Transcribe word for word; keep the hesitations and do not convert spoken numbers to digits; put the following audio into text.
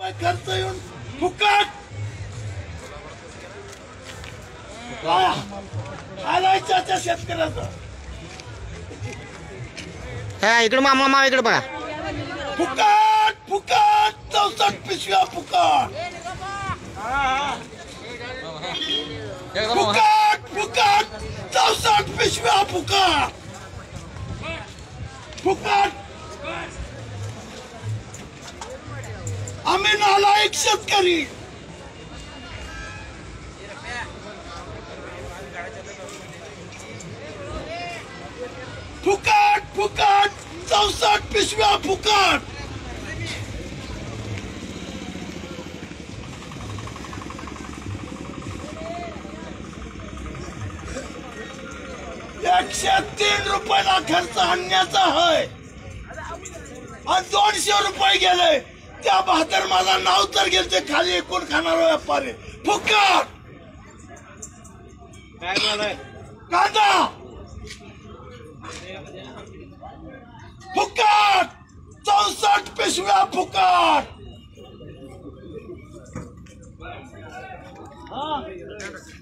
खर्च येऊन फुकट आलायच्या त्या शेतकऱ्याचा हा इकडे मामा मामा इकडे बघा फुकट फुकट चौसष्ट पिशव्या फुकट फुकट फुकट चौसष्ट पिशव्या फुकट फुकट आम्ही नालायक शेतकरी फुकट फुकट चौसष्ट पिशव्या फुकट एकशे तीन रुपयाला खर्च आणण्याचा आहे आणि दोनशे रुपये गेले त्या बहात्तर माझा नाव तर गेले खाली एकूण खाणार व्यापारी फुकट कांदा फुकट चौसष्ट पिशव्या फुकट